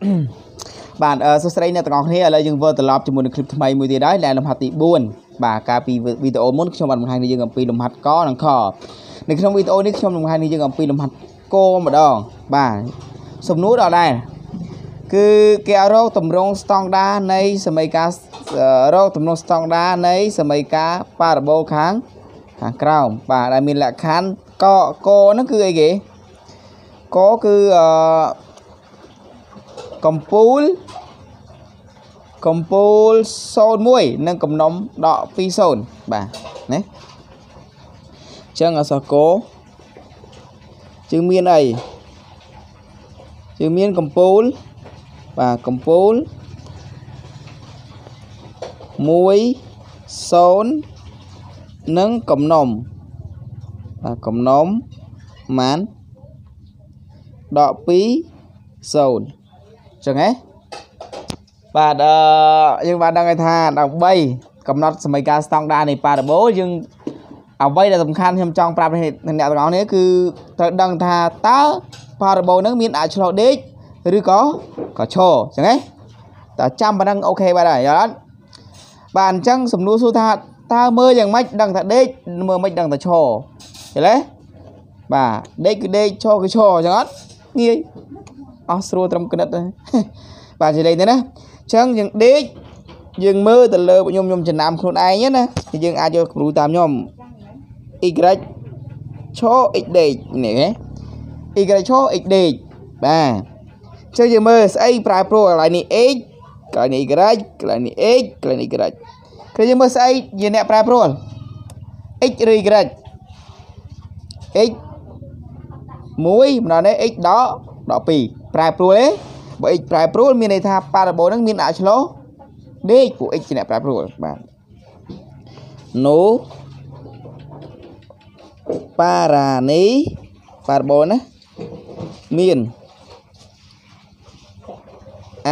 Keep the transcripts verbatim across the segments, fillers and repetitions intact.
bạn số sấy này tao nghe là dương vợ từ lọp cho một clip thay mười đấy là làm hạt tỷ buồn bà cà pi video muốn trong bạn hai này dương làm pi làm hạt có đằng khoในក្នុងវីដេអូនេះខ្ញុំនឹងបង្ហាញយើងអំពីលំហាត់គោម្ដងបាទសំណួរដល់ដែរគឺគេរកតម្រងស្តង់ដានៃសមីការរកតម្រងស្តង់ដានៃសមីការប៉ារ៉ាបូលខាងខាងក្រោមបាទដែលមានលក្ខខណ្ឌកកហ្នឹងគឺអីគេកគឺអឺកម្ពូលកម្ពូលศูนย์មួយនិងកំណុំដកពីរศูนย์បាទណាចឹងអសកោជើងមានអីជើងមានកម្ពូលបាទកម្ពូលមួយศูนย์និងកំណុំបាទកំណុំម៉ានដកពីរศูนย์ចឹងហ៎បាទអឺយើងបានដឹងថាដើម្បីកំណត់សមីការស្តង់ដារនៃប៉ារ៉ាបូលយើងអ្វីដែលសំខាន់ខ្ញុំចង់ប្រាប់អ្នកទាំងអស់នេះគឺត្រូវដឹងថាតើប៉ារ៉ាបូលហ្នឹងមានអាចឆ្លោះដេកឬក៏ក៏ឈរអញ្ចឹងហ៎តើចាំប៉ុណ្ណឹងអូខេបាទហើយយល់អត់បាទអញ្ចឹងសំណួរសួរថាតើមើលយ៉ាងម៉េចដឹងថាដេកមើលមិនដឹងថាឈរយល់ទេបាទដេកគឺដេកឈរគឺឈរអញ្ចឹងអត់ងាយអស់ស្រួលត្រឹមគណិតទេបាទនិយាយទេណាអញ្ចឹងយើងដេកយើងមើលទៅលើខ្ញុំខ្ញុំចំណាំខ្លួនឯងណាយើងអាចយកគំរូតាមខ្ញុំy ឈរ x ដេកនេះហ៎ y ឈរ x ដេកបាទចុះយើងមើលស្អីប្រែប្រួលកន្លែងនេះ x កន្លែងនេះ y កន្លែងនេះ x កន្លែងនេះ y គឺយើងមើលស្អីជាអ្នកប្រែប្រួល x ឬ y x មួយម្ដងនេះ x ដកដកពីរប្រែប្រួលទេបើ x ប្រែប្រួលមានន័យថាប៉ារ៉ាបូលហ្នឹងមានអាចឆ្លោះដេកពួក x ជាអ្នកប្រែប្រួលបាទ no ប៉ារ៉ានីប៉ារ៉ាបូលណាមានអ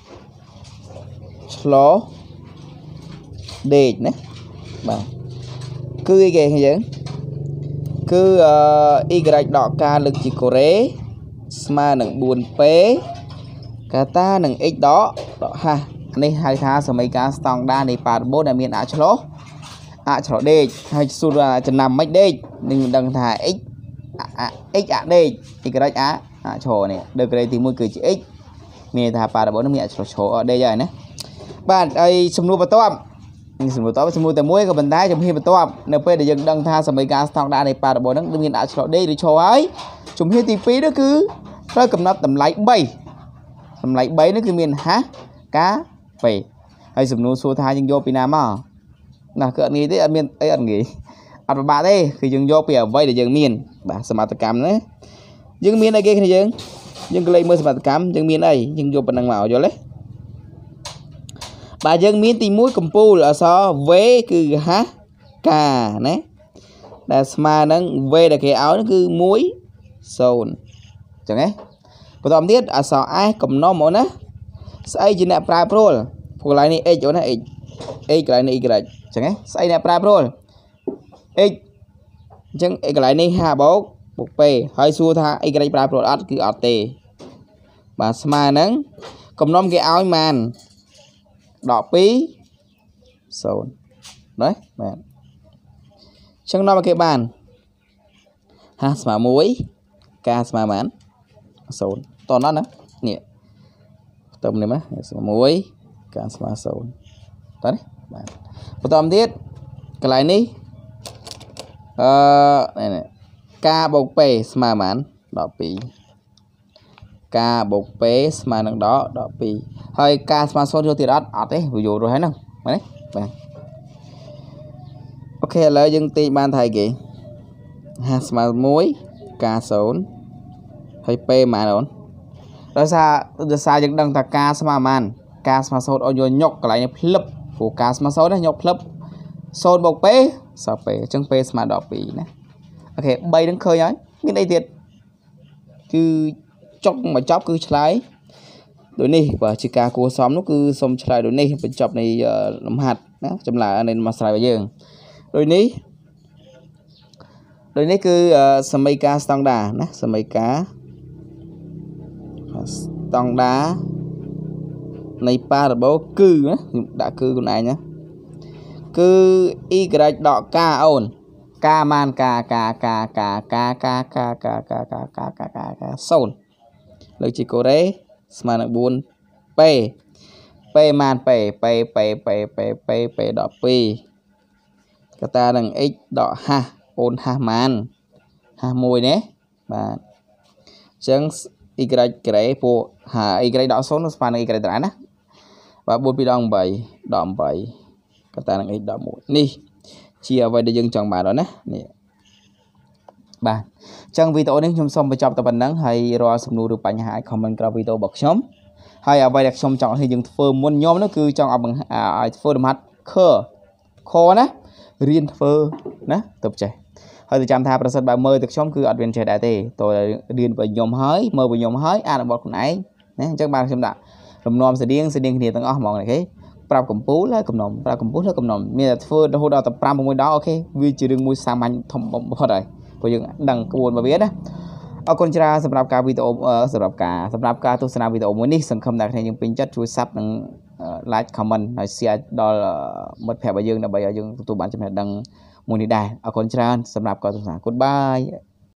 ឆ្លោះដេកណាបាទគឺអីគេយើងគឺអឺ y ដកការលើកជាកូរ៉េស្មើនឹង បួន p កាតានឹង x ដកដកហានេះហៅថាសមីការស្តង់ដារនៃប៉ារ៉ាបូលដែលមានអឆ្លោះអឆ្លោះដេកហើយសួរចំណាំមិនដេកនឹងដឹងថា x x អាដេក y អាអឈរនេះដឺក្រេទីមួយគឺជា x មានថាប៉ារ៉ាបូលនឹងមានអឆ្លោះឈរអត់ដេកហើយណាបាទហើយសំណួរបន្ទាប់សំណួរបន្ទាប់សំណួរតែមួយក៏ប៉ុន្តែជំហានបន្ទាប់នៅពេលដែលយើងដឹងថាសមីការស្តង់ដារនៃប៉ារ៉ាបូលនឹងមានអឆ្លោះដេកឬឈរហើយជំហានទីពីរនោះគឺត្រូវកំណត់តម្លៃបីតម្លៃបីនេះគឺមានហាកាពេហើយសំណួរសួរថាយើងយកពីណាមកណាគឺអត់ងាយទេអត់មានអីអត់ងាយអត់ពិបាកទេគឺយើងយកពីអ្វីដែលយើងមានបាទសមត្ថកម្មណាយើងមានអីគេគ្នាយើងយើងក៏លេខមើលសមត្ថកម្មយើងមានអីយើងយកប៉ុណ្ណឹងមកយល់ទេបាទយើងមានទីមួយកម្ពូលអក្សរ v គឺហាកាណាដែលស្មើនឹង v ដែលគេឲ្យគឺមួយศูนย์អញ្ចឹងហ៎បន្តទៀតអក្សរ s កំណុំអូនណាស្អីជាអ្នកប្រែប្រួលព្រោះកន្លែងនេះ x អូនណា x x កន្លែងនេះ y អញ្ចឹងហ៎ស្អីអ្នកប្រែប្រួល x អញ្ចឹង x កន្លែងនេះហាបូកបូក p ហើយសួរថា y ប្រែប្រួលអត់គឺអត់ទេបាទស្មើនឹងកំណុំគេឲ្យម៉ានដកពីរศูนย์ណាបាទអញ្ចឹងនាំឲ្យគេបានហាស្មើមួយការស្មើម៉ានศูนย์តោះណាណានេះផ្ទុំនេះមកស្មើមួយការស្មើศูนย์តោះនេះបាទបន្តទៀតកន្លែងនេះអឺនេះការបូក p ស្មើម៉ានដកពីរការបូក p ស្មើនឹងដកដកពីរហើយការស្មើศูนย์យកទៀតអត់អត់ទេវាយករស់ហើយហ្នឹងបាទនេះបាទអូខេឥឡូវយើងទាញបានថៃគេហាស្មើមួយការศูนย์ហើយ p ម៉ានអូនដោយសារដោយសារយើងដឹងថាការស្មើម៉ានការស្មើศูนย์ឲ្យយកញុកកន្លែងនេះផ្លឹបព្រោះការស្មើศูនย์នេះញុកផ្លឹបศูนย์បូក p សល់ p អញ្ចឹង p ស្មើដល់ពីរណាអូខេបីនឹងឃើញហើយមានអីទៀតគឺចុកមកចប់គឺឆ្លើយដូចនេះបាទជាការគួរសមនោះគឺសុំឆ្លើយដូចនេះបញ្ចប់នៃលំហាត់ណាចម្លើយនៃមកស្រាវយើងដូចនេះដូចនេះគឺសមីការស្តង់ដារណាសមីការស្តង់ដារ này ba là bố cư á đã cư con này nhá cư y đọ ca ôn ca man ca ca ca ca ca ca ca ca ca ca ca ca ca ca sôn lời chỉ có đấy mà là buồn p p man p p p p p p p đọ p cái ta đằng x đọ ha ôn ha man ha mùi nhé và chẳng y cái phụ ha y đọ số nó mà y cái đó và bốn pi đong bảy đọ bảy cái ta đằng x đọ một đi chia về để dừng chọn bài đó nè nè bà trong video này chúng xong với chọn tập bản năng hay rồi xong nuôi được bài hải comment vào video bật nhóm hay ở bài đặt xong chọn thì dừng phơ muốn nhóm nó cứ chọn ở bằng à phơ đầm hạt khơ kho nè riêng phơ nè tập trẻ hơi từ trăm tháp ra sân bài mơ được xong cứ adventure đại tề tôi điền vào nhóm hới mơ vào nhóm hới à là bọn con ấy nè chắc bạn xem đã làm nom sẽ điên sẽ điên thì tăng óc mọi người thế pra cầm bú lấy cầm nòng pra cầm bú lấy cầm nòng bây giờ phơi đâu đó tập pra một môi đó ok vì chỉ đừng môi sang mạnh thông bóng hết rồi bây giờ đằng cuốn mà biết đó ở con traสำหรับการวิดีโอสำหรับการสำหรับการทุกสนามวิดีโอวันนี้สังคมในยังเป็นจัดช่วยซับหนึ่งไลค์คอมเมนต์ในเสียดอลหมดแผลใบยืงนะใบยืงตัวบ้านจะเป็นดังมูลนิธิได้เอาคนtraสำหรับการทุกสนาม goodbye